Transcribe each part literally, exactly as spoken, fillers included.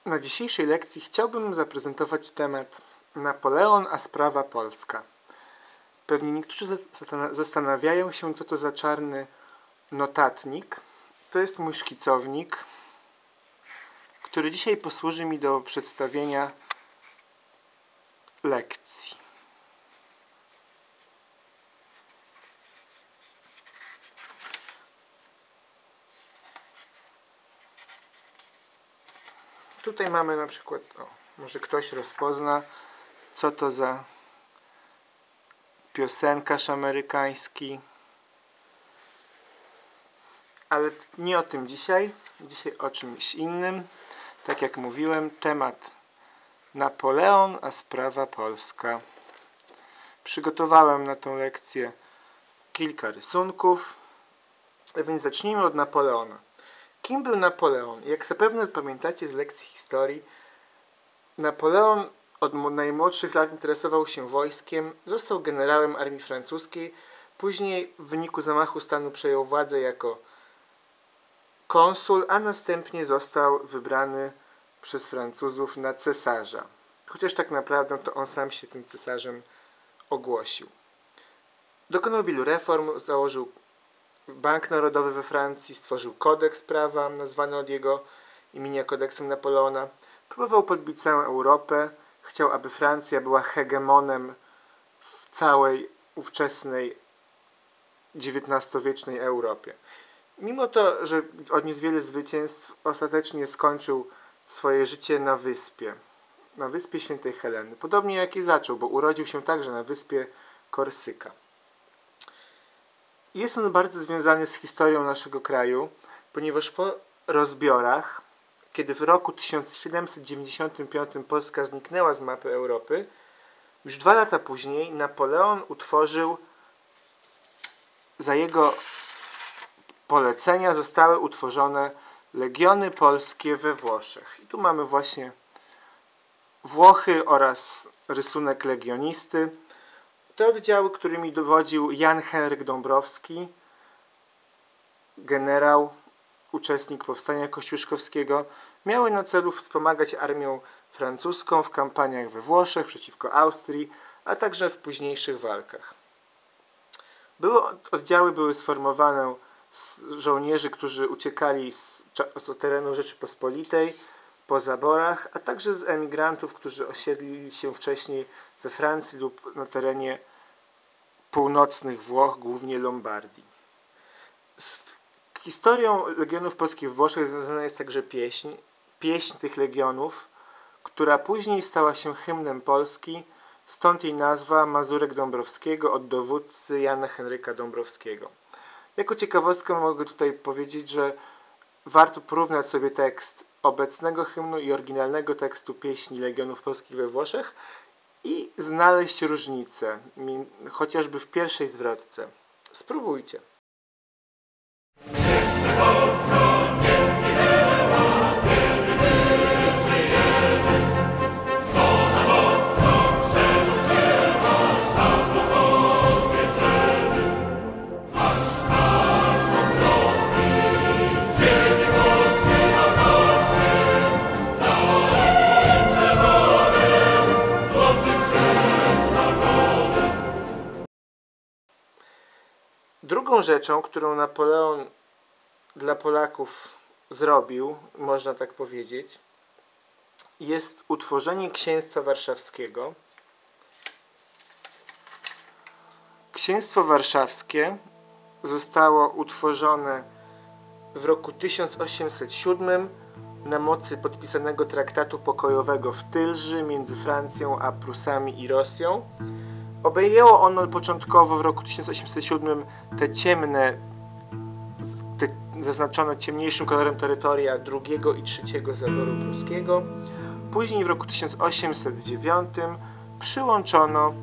Na dzisiejszej lekcji chciałbym zaprezentować temat Napoleon, a sprawa polska. Pewnie niektórzy zastanawiają się, co to za czarny notatnik. To jest mój szkicownik, który dzisiaj posłuży mi do przedstawienia lekcji. Tutaj mamy na przykład, o, może ktoś rozpozna, co to za piosenkarz amerykański. Ale nie o tym dzisiaj. Dzisiaj o czymś innym. Tak jak mówiłem, temat Napoleon, a sprawa polska. Przygotowałem na tą lekcję kilka rysunków, więc zacznijmy od Napoleona. Kim był Napoleon? Jak zapewne pamiętacie z lekcji historii, Napoleon od najmłodszych lat interesował się wojskiem, został generałem armii francuskiej, później w wyniku zamachu stanu przejął władzę jako konsul, a następnie został wybrany przez Francuzów na cesarza. Chociaż tak naprawdę to on sam się tym cesarzem ogłosił. Dokonał wielu reform, założył Bank Narodowy we Francji, stworzył kodeks prawa nazwany od jego imienia kodeksem Napoleona. Próbował podbić całą Europę. Chciał, aby Francja była hegemonem w całej ówczesnej dziewiętnastowiecznej Europie. Mimo to, że odniósł wiele zwycięstw, ostatecznie skończył swoje życie na wyspie. Na wyspie Świętej Heleny. Podobnie jak i zaczął, bo urodził się także na wyspie Korsyka. Jest on bardzo związany z historią naszego kraju, ponieważ po rozbiorach, kiedy w roku tysiąc siedemset dziewięćdziesiątym piątym Polska zniknęła z mapy Europy, już dwa lata później Napoleon utworzył, za jego polecenia zostały utworzone legiony polskie we Włoszech. I tu mamy właśnie Włochy oraz rysunek legionisty. Te oddziały, którymi dowodził Jan Henryk Dąbrowski, generał, uczestnik powstania kościuszkowskiego, miały na celu wspomagać armię francuską w kampaniach we Włoszech przeciwko Austrii, a także w późniejszych walkach. Były, oddziały były sformowane z żołnierzy, którzy uciekali z, z terenu Rzeczypospolitej po zaborach, a także z emigrantów, którzy osiedlili się wcześniej we Francji lub na terenie północnych Włoch, głównie Lombardii. Z historią legionów polskich w Włoszech związana jest także pieśń, pieśń tych legionów, która później stała się hymnem Polski, stąd jej nazwa Mazurek Dąbrowskiego od dowódcy Jana Henryka Dąbrowskiego. Jako ciekawostkę mogę tutaj powiedzieć, że warto porównać sobie tekst obecnego hymnu i oryginalnego tekstu pieśni legionów polskich we Włoszech i znaleźć różnice, chociażby w pierwszej zwrotce. Spróbujcie. Drugą rzeczą, którą Napoleon dla Polaków zrobił, można tak powiedzieć, jest utworzenie Księstwa Warszawskiego. Księstwo Warszawskie zostało utworzone w roku tysiąc osiemset siódmym na mocy podpisanego traktatu pokojowego w Tylży między Francją a Prusami i Rosją. Obejęło ono początkowo w roku tysiąc osiemset siódmym te ciemne, te zaznaczone ciemniejszym kolorem terytoria drugiego i trzeciego zaboru pruskiego. Później w roku tysiąc osiemset dziewiątym przyłączono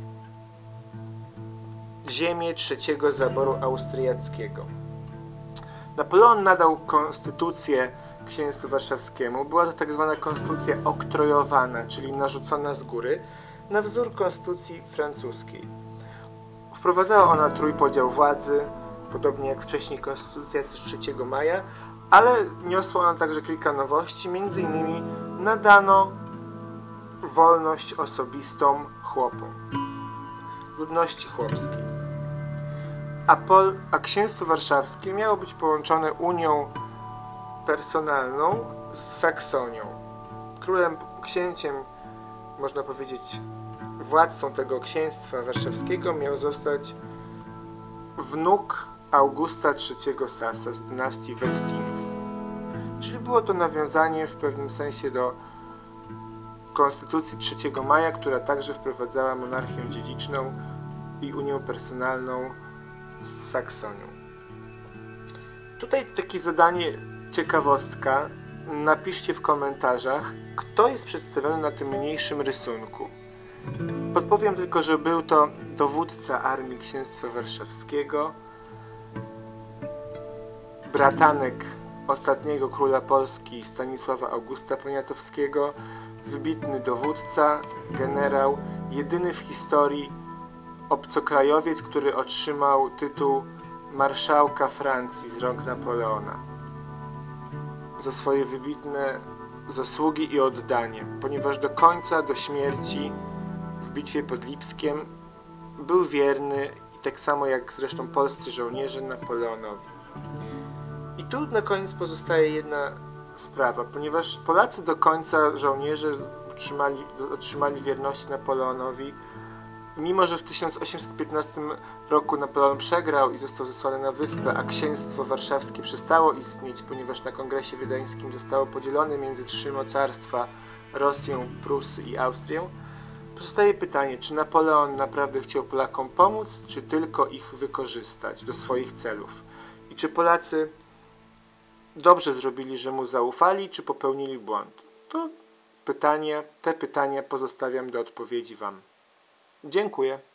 ziemię trzeciego zaboru austriackiego. Napoleon nadał konstytucję Księstwu Warszawskiemu. Była to tak zwana konstytucja oktrojowana, czyli narzucona z góry, na wzór konstytucji francuskiej. Wprowadzała ona trójpodział władzy, podobnie jak wcześniej konstytucja z trzeciego maja, ale niosła ona także kilka nowości, między innymi nadano wolność osobistą chłopom, ludności chłopskiej. A, Pol, a księstwo warszawskie miało być połączone unią personalną z Saksonią. Królem, księciem, można powiedzieć, władcą tego księstwa warszawskiego miał zostać wnuk Augusta trzeciego Sasa z dynastii Wettinów. Czyli było to nawiązanie w pewnym sensie do konstytucji trzeciego maja, która także wprowadzała monarchię dziedziczną i unię personalną z Saksonią. Tutaj takie zadanie, ciekawostka. Napiszcie w komentarzach, kto jest przedstawiony na tym mniejszym rysunku. Podpowiem tylko, że był to dowódca armii księstwa warszawskiego, bratanek ostatniego króla Polski Stanisława Augusta Poniatowskiego, wybitny dowódca, generał, jedyny w historii obcokrajowiec, który otrzymał tytuł marszałka Francji z rąk Napoleona za swoje wybitne zasługi i oddanie, ponieważ do końca, do śmierci w bitwie pod Lipskiem był wierny, i tak samo jak zresztą polscy żołnierze, Napoleonowi. I tu na koniec pozostaje jedna sprawa, ponieważ Polacy do końca, żołnierze, otrzymali, otrzymali wierność Napoleonowi, mimo że w tysiąc osiemset piętnastym roku Napoleon przegrał i został zesłany na wyspę, a księstwo warszawskie przestało istnieć, ponieważ na kongresie wiedeńskim zostało podzielone między trzy mocarstwa, Rosję, Prusy i Austrię, pozostaje pytanie, czy Napoleon naprawdę chciał Polakom pomóc, czy tylko ich wykorzystać do swoich celów? I czy Polacy dobrze zrobili, że mu zaufali, czy popełnili błąd? To pytanie, te pytania pozostawiam do odpowiedzi Wam. Dziękuję.